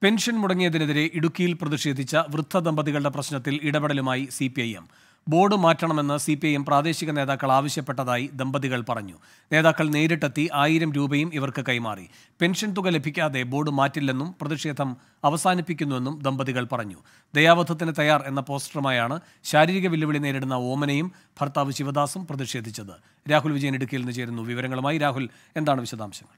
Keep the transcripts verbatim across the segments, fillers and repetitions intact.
Pension മുടങ്ങിയതിനെതിരെ ഇടുക്കിയിൽ പ്രതിഷേധിച്ച വൃദ്ധ ദമ്പതികളുടെ പ്രശ്നത്തിൽ ഇടപെടലുമായി C P I M. Board മാറ്റണമെന്ന് സി പി ഐ എം പ്രാദേശിക നേതാക്കൾ ആവശ്യപ്പെട്ടതായി ദമ്പതികൾ പറഞ്ഞു. നേതാക്കൾ നേരിട്ടെത്തി ആയിരം രൂപയും ഇവർക്ക് കൈമാറി. പെൻഷൻ തുക ലഭിക്കാതെ ബോർഡ് മാറ്റില്ലെന്നും പ്രതിഷേധം അവസാനിപ്പിക്കുന്നുവെന്നും ദമ്പതികൾ പറഞ്ഞു. ദയാവധത്തിന് തയ്യാർ എന്ന പോസ്റ്ററുമായാണ് ശാരീരിക വെല്ലുവിളി നേരിടുന്ന ഓമനയും ഭർത്താവ് ശിവദാസും പ്രതിഷേധിച്ചത്. രാഹുൽ വിജയൻ ഇടുക്കിയിൽ നിന്ന് ചേരുന്നു വിവരങ്ങളുമായി. രാഹുൽ, എന്താണ് വിശദാംശങ്ങൾ?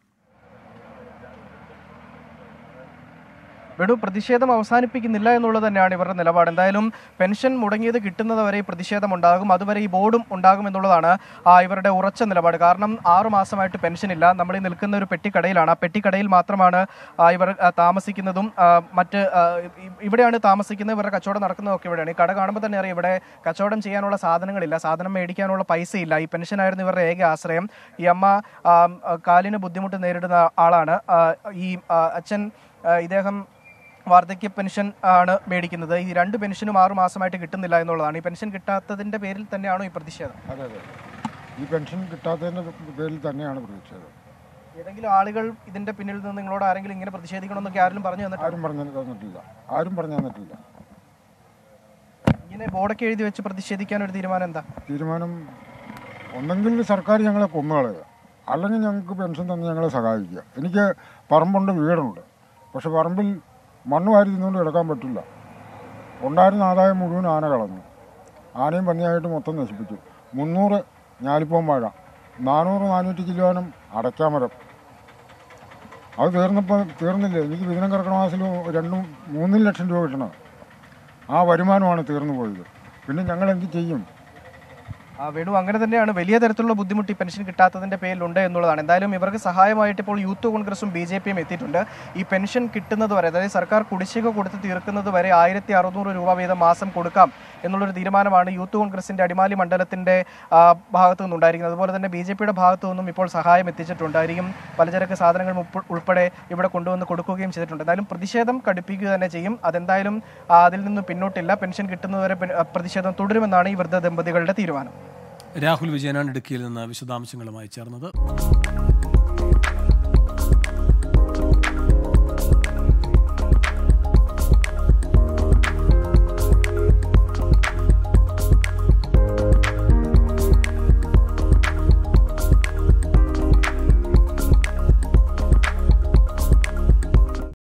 വെടു പ്രതിഷേധം അവസാനിപ്പിക്കുന്നില്ല എന്നുള്ളത് തന്നെയാണ് ഇവരുടെ നിലപാട്. എന്തായാലും പെൻഷൻ മുടങ്ങിയത് കിട്ടുന്നതുവരെ പ്രതിഷേധം ഉണ്ടാകും, അതുവരെ ഈ ബോർഡും ഉണ്ടാകും എന്നുള്ളതാണ് ഇവരുടെ ഉറച്ച നിലപാട്. കാരണം ആറു മാസമായിട്ട് പെൻഷൻ ഇല്ല. നമ്മൾ ഈ നിൽക്കുന്ന ഒരു പെട്ടിക്കടയിലാണ്. ആ പെട്ടിക്കടയിൽ മാത്രമാണ് ഇവർ താമസിക്കുന്നതും മറ്റ് ഇവിടെയാണ് താമസിക്കുന്നത്. ഇവരുടെ കച്ചവടം നടക്കുന്നതൊക്കെ ഇവിടെയാണ്. ഈ കട കാണുമ്പോൾ തന്നെ അറിയാം ഇവിടെ കച്ചവടം ചെയ്യാനുള്ള സാധനങ്ങളില്ല, സാധനം മേടിക്കാനുള്ള പൈസയില്ല. ഈ പെൻഷനായിരുന്നു ഇവരുടെ ഏക ആശ്രയം. ഈ അമ്മ കാലിന് ബുദ്ധിമുട്ട് നേരിടുന്ന ആളാണ്. ഈ അച്ഛൻ ഇദ്ദേഹം വാർദ്ധക്യ പെൻഷൻ ആണ് മേടിക്കുന്നത്. ഈ രണ്ട് പെൻഷനും ആറു മാസമായിട്ട് കിട്ടുന്നില്ല എന്നുള്ളതാണ്. ഈ പെൻഷൻ കിട്ടാത്തതിന്റെ പേരിൽ തന്നെയാണോ ഈ പ്രതിഷേധം? അതെ അതെ, ഈ പെൻഷൻ കിട്ടാത്തതിന്റെ പേരിൽ തന്നെയാണ് പ്രതിഷേധം. ഏതെങ്കിലും ആളുകൾ ഇതിന്റെ പിന്നിൽ നിന്ന് നിങ്ങളോട് ആരെങ്കിലും ഇങ്ങനെ പ്രതിഷേധിക്കണമെന്നൊക്കെ ആരും പറഞ്ഞു തന്നിട്ട്? ആരും പറഞ്ഞു തന്നിട്ടില്ല, ആരും പറഞ്ഞു തന്നിട്ടില്ല. ഇങ്ങനെ ബോർഡൊക്കെ എഴുതി വെച്ച് പ്രതിഷേധിക്കാൻ ഒരു തീരുമാനം എന്താ? തീരുമാനം ഒന്നെങ്കിൽ സർക്കാർ ഞങ്ങളെ കൊന്നുകളയുക, അല്ലെങ്കിൽ ഞങ്ങൾക്ക് പെൻഷൻ തന്ന് ഞങ്ങളെ സഹായിക്കുക. എനിക്ക് പറമ്പുണ്ട്, വീടുണ്ട്. പക്ഷെ പറമ്പിൽ മണ്ണ് വാരി തിന്നുകൊണ്ട് കിടക്കാൻ പറ്റില്ല. ഉണ്ടായിരുന്ന ആദായം മുഴുവൻ ആന കളഞ്ഞു. ആനയും പന്നിയായിട്ട് മൊത്തം നശിപ്പിച്ചു. മുന്നൂറ് ഞാലിപ്പോം വാഴ, നാനൂറ് നാനൂറ്റി കിലോനും അടയ്ക്കാമരം. അത് തീർന്നപ്പോൾ തീർന്നില്ലേ, എനിക്ക് വിദിനം കർക്കിടക മാസത്തിൽ രണ്ടും മൂന്നും ലക്ഷം രൂപ കിട്ടണം. ആ വരുമാനമാണ് തീർന്നു പോയത്. പിന്നെ ഞങ്ങൾ എന്ത് ചെയ്യും? വേണു, അങ്ങനെ തന്നെയാണ്. വലിയ തരത്തിലുള്ള ബുദ്ധിമുട്ട് ഈ പെൻഷൻ കിട്ടാത്തതിന്റെ പേരിലുണ്ട് എന്നുള്ളതാണ്. എന്തായാലും ഇവർക്ക് സഹായമായിട്ട് ഇപ്പോൾ യൂത്ത് കോൺഗ്രസും ബി ജെ പിയും എത്തിയിട്ടുണ്ട്. ഈ പെൻഷൻ കിട്ടുന്നത് വരെ, അതായത് സർക്കാർ കുടിശ്ശിക കൊടുത്ത് തീർക്കുന്നത് വരെ ആയിരത്തി അറുന്നൂറ് രൂപ വീതം മാസം കൊടുക്കാം എന്നുള്ളൊരു തീരുമാനമാണ് യൂത്ത് കോൺഗ്രസിന്റെ അടിമാലി മണ്ഡലത്തിന്റെ ഭാഗത്തു നിന്നുണ്ടായിരിക്കുന്നത്. അതുപോലെ തന്നെ ബി ജെ പിയുടെ ഭാഗത്തു നിന്നും ഇപ്പോൾ സഹായം എത്തിച്ചിട്ടുണ്ടായിരിക്കും. പലചരക്ക് സാധനങ്ങൾ ഉൾപ്പെടെ ഇവിടെ കൊണ്ടുവന്ന് കൊടുക്കുകയും ചെയ്തിട്ടുണ്ട്. എന്തായാലും പ്രതിഷേധം കടുപ്പിക്കുക തന്നെ ചെയ്യും. അതെന്തായാലും അതിൽ നിന്ന് പിന്നോട്ടില്ല. പെൻഷൻ കിട്ടുന്നതുവരെ പ്രതിഷേധം തുടരുമെന്നാണ് ഈ വൃദ്ധ ദമ്പതികളുടെ തീരുമാനം. രാഹുൽ വിജയനാണ് ഇടുക്കിയിൽ നിന്ന് വിശദാംശങ്ങളുമായി ചേർന്നത്.